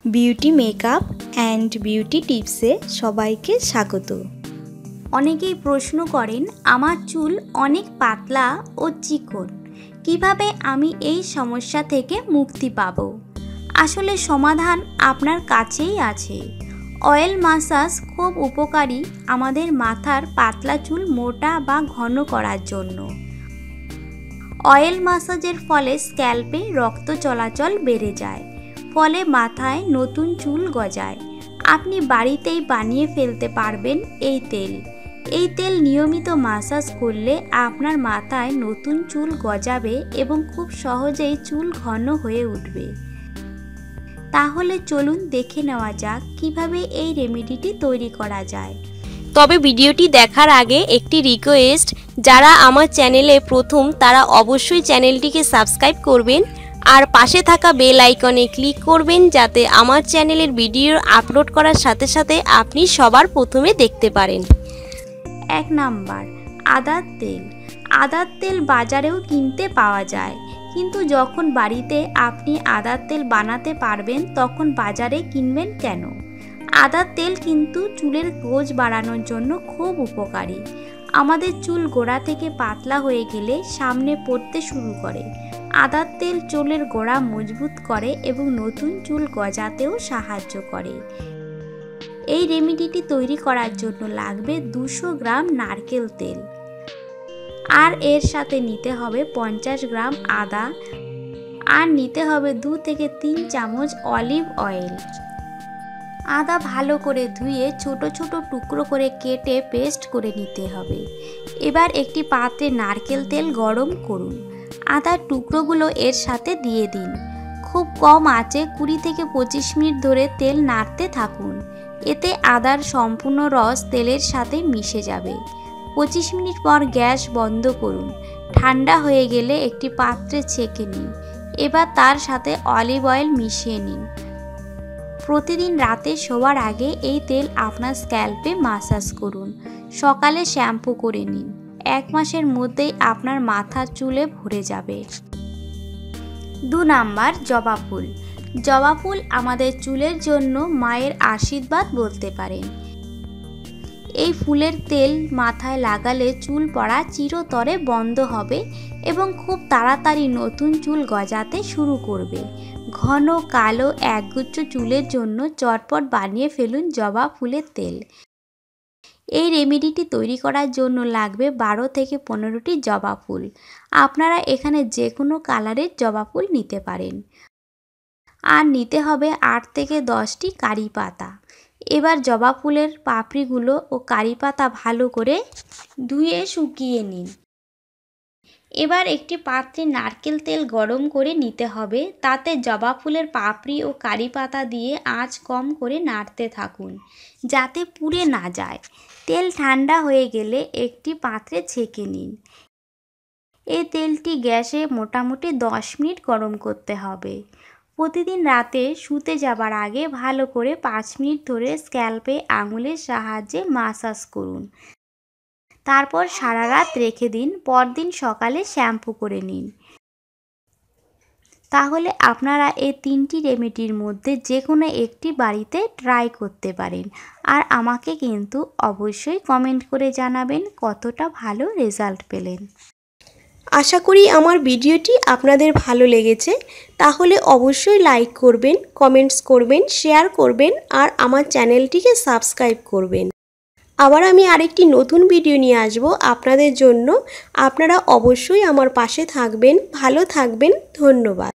Beauty makeup and beauty টিপসে সবাইকে স্বাগত। অনেকেই প্রশ্ন করেন আমার চুল অনেক পাতলা ও চিকন, কিভাবে আমি এই সমস্যা থেকে মুক্তি পাব? আসলে সমাধান আপনার কাছেই আছে। অয়েল মাসাজ খুব উপকারী আমাদের মাথার পাতলা চুল মোটা বা ঘন করার জন্য। অয়েল মাসাজের ফলে স্ক্যাল্পে রক্ত চলাচল বেড়ে যায়, ফলে মাথায় নতুন চুল গজায়। আপনি বাড়িতেই বানিয়ে ফেলতে পারবেন এই তেল নিয়মিত মাসাজ করলে আপনার মাথায় নতুন চুল গজাবে এবং খুব সহজেই চুল ঘন হয়ে উঠবে। তাহলে চলুন দেখে নেওয়া যাক কিভাবে এই রেমেডিটি তৈরি করা যায়। তবে ভিডিওটি দেখার আগে একটি রিকোয়েস্ট, যারা আমার চ্যানেলে প্রথম তারা অবশ্যই চ্যানেলটিকে সাবস্ক্রাইব করবেন আর পাশে থাকা বেল আইকনে ক্লিক করবেন, যাতে আমার চ্যানেলের ভিডিও আপলোড করার সাথে সাথে আপনি সবার প্রথমে দেখতে পারেন। 1 নাম্বার, আদার তেল। আদার তেল বাজারেও কিনতে পাওয়া যায়, কিন্তু যখন বাড়িতে আপনি আদার তেল বানাতে পারবেন তখন বাজারে কিনবেন কেন? আদার তেল কিন্তু চুলের গ্রোথ বাড়ানোর জন্য খুব উপকারী। আমাদের চুল গোড়া থেকে পাতলা হয়ে গেলে সামনে পড়তে শুরু করে। আদার তেল চুলের গোড়া মজবুত করে এবং নতুন চুল গজাতেও সাহায্য করে। এই রেমেডিটি তৈরি করার জন্য লাগবে 200 গ্রাম নারকেল তেল, আর এর সাথে নিতে হবে 50 গ্রাম আদা, আর নিতে হবে 2 থেকে 3 চামচ অলিভ অয়েল। আদা ভালো করে ধুয়ে ছোট ছোট টুকরো করে কেটে পেস্ট করে নিতে হবে। এবার একটি পাত্রে নারকেল তেল গরম করুন। আদার টুকরোগুলো এর সাথে দিয়ে দিন। খুব কম আঁচে 20 থেকে 25 মিনিট ধরে তেল নাড়তে থাকুন। এতে আদার সম্পূর্ণ রস তেলের সাথে মিশে যাবে। 25 মিনিট পর গ্যাস বন্ধ করুন। ঠান্ডা হয়ে গেলে একটি পাত্রে ছেঁকে নিন। এবার তার সাথে অলিভ অয়েল মিশিয়ে নিন। প্রতিদিন রাতে শোয়ার আগে এই তেল আপনার স্ক্যাল্পে মাসাজ করুন। সকালে শ্যাম্পু করে নিন। 1 মাসের মধ্যেই আপনার মাথার চুলে ভরে যাবে। 2 নাম্বার, জবা ফুল। জবা ফুল আমাদের চুলের জন্য মায়ের আশীর্বাদ বলতে পারেন। এই ফুলের তেল মাথায় লাগালে চুল পড়া চিরতরে বন্ধ হবে এবং খুব তাড়াতাড়ি নতুন চুল গজাতে শুরু করবে। ঘন কালো একগুচ্ছ চুলের জন্য চটপট বানিয়ে ফেলুন জবা ফুলের তেল। এই রেমেডিটি তৈরি করার জন্য লাগবে 12 থেকে 15টি জবা ফুল। আপনারা এখানে যে কোনো কালারের জবা ফুল নিতে পারেন। আর নিতে হবে 8 থেকে 10টি কারি পাতা। এবার জবা ফুলের পাপড়িগুলো ও কারি পাতা ভালো করে ধুয়ে শুকিয়ে নিন। এবার একটি পাত্রে নারকেল তেল গরম করে নিতে হবে। তাতে জবা ফুলের পাপড়ি ও কারি পাতা দিয়ে আঁচ কম করে নাড়তে থাকুন, যাতে পুড়ে না যায়। তেল ঠান্ডা হয়ে গেলে একটি পাত্রে ছেঁকে নিন। এই তেলটি গ্যাসে মোটামুটি 10 মিনিট গরম করতে হবে। প্রতিদিন রাতে শুতে যাবার আগে ভালো করে 5 মিনিট ধরে স্ক্যাল্পে আঙুলের সাহায্যে মাসাজ করুন। তারপর সারা রাত রেখে দিন। পরদিন সকালে শ্যাম্পু করে নিন। তাহলে আপনারা এই 3টি রেমেডির মধ্যে যে কোনো একটি বাড়িতে ট্রাই করতে পারেন। আর আমাকে কিন্তু অবশ্যই কমেন্ট করে জানাবেন কতটা ভালো রেজাল্ট পেলেন। আশা করি আমার ভিডিওটি আপনাদের ভালো লেগেছে। তাহলে অবশ্যই লাইক করবেন, কমেন্টস করবেন, শেয়ার করবেন আর আমার চ্যানেলটিকে সাবস্ক্রাইব করবেন। আবার আমি আরেকটি নতুন ভিডিও নিয়ে আসব আপনাদের জন্য। আপনারা অবশ্যই আমার পাশে থাকবেন। ভালো থাকবেন। ধন্যবাদ।